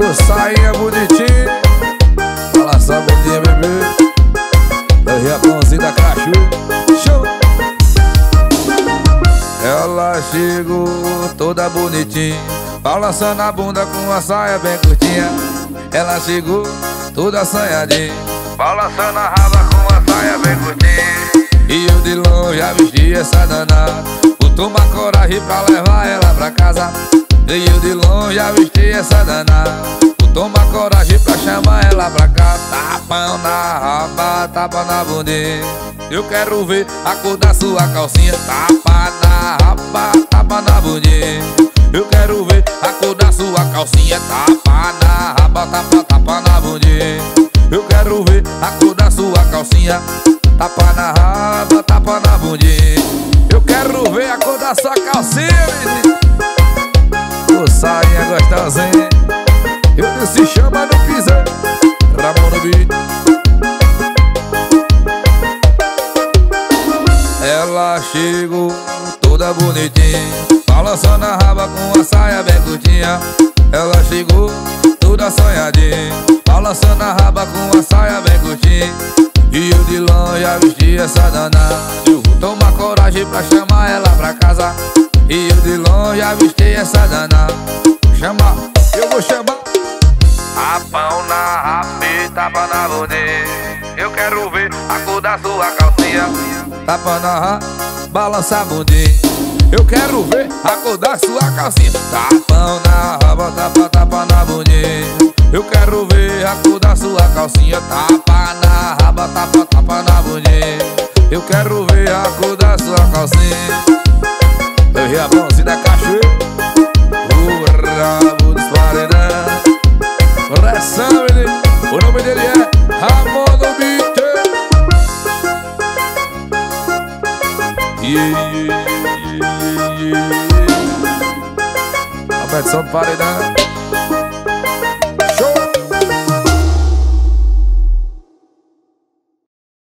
Sainha bonitinho, balança bundinha, bebê. É o Japãozinho da Cachu. Show! Ela chegou toda bonitinha, balançando a bunda com a saia bem curtinha. Ela chegou toda assanhadinha, balançando a raba com a saia bem curtinha. E eu de longe avisti essa danada, vou tomar coragem pra levar ela pra casa. E eu de longe avisti essa danada, vou tomar coragem pra chamar ela pra cá. Tapão na raba, tapa na bundinha, eu quero ver a cor da sua calcinha. Tapa na raba, tapa na bundinha, eu quero ver a cor da sua calcinha. Tapa na raba, tapa na bundinha, eu quero ver a cor da sua calcinha. Tapa na raba, tapa na bundinha, eu quero ver a cor da sua calcinha, menino. Ô sainha gostosinha, eu não se chama no piso, Ramon no beat. Ela chegou toda bonitinha, balançando a raba com a saia bem curtinha. Ela chegou toda assanhadinha, balançando a raba com a saia bem curtinha. E eu de longe avisti essa danada, eu vou tomar coragem pra chamar ela pra casa. E eu de longe avistei essa danada, chamar, eu vou chamar. Tapão na raba e tapa na bundinha, eu quero ver a cor da sua calcinha. Tapa na raba, balança a bundinha, eu quero ver a cor da sua calcinha. Tapão na raba, tapa na bundinha, eu quero ver a cor da sua calcinha. Tapa na raba, tapa na bundinha, eu quero ver a cor da sua calcinha. Eu Japãozinho da Cachoeira, o rabo dos paredão. Pressão, menino, o nome dele é Ramon no beat. A petição do paredão.